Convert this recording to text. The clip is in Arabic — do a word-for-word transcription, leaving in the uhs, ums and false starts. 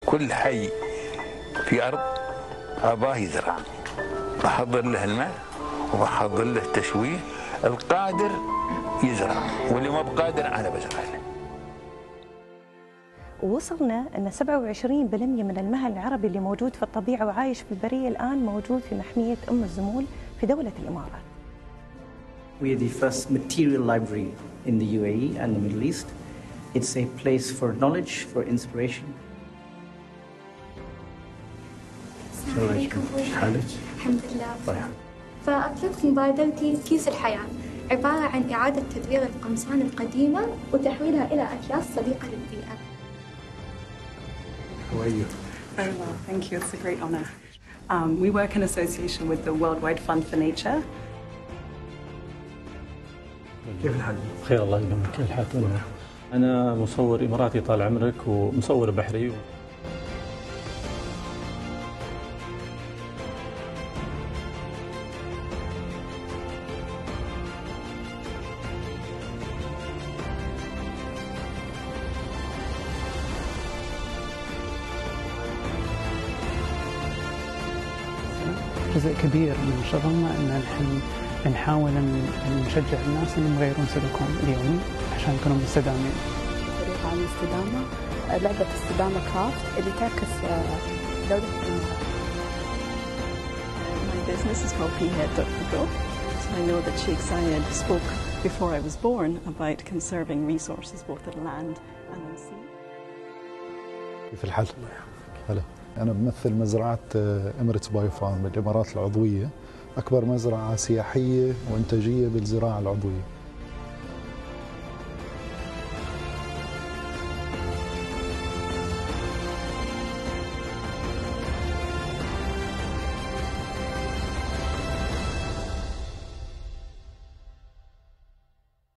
كل حي في أرض أباه يزرع، بحضر له الماء وبحضر له التشويه. القادر يزرع واللي ما بقادر أنا بزرع له. ووصلنا أن سبعة وعشرين بالمئة من المهل العربي اللي موجود في الطبيعة وعايش في البرية الآن موجود في محمية أم الزمول في دولة الإمارات. We are the first material library in the U A E and the Middle East. It's a place for knowledge, for inspiration. السلام عليكم. حالك؟ الحمد لله. طيب. فأطلقت مبادرتي كيس الحياة، عبارة عن إعادة تدوير القمصان القديمة وتحويلها إلى أكياس صديقة للبيئة. How are you? Very well, thank you. It's a great honor. Um, we work in association with the Worldwide Fund for Nature. كيف الحال؟ بخير الله يسلمك. كيف الحال؟ أنا مصور إماراتي طال عمرك ومصور بحري. جزء كبير من شغلنا ان نحن نحاول ان نشجع الناس انهم يغيرون سلوكهم اليومي عشان يكونوا مستدامين. طريقة عن الاستدامة، لعبة استدامة كرافت اللي تعكس دولة الإمارات. My business is called Peahead dot Pro. So I know that Sheikh Zayed spoke before I was born about conserving resources both on land and on sea. كيف الحال؟ هلا. أنا بمثل مزرعة إميريتس بايو فارم بالإمارات العضوية، أكبر مزرعة سياحية وإنتاجية بالزراعة العضوية.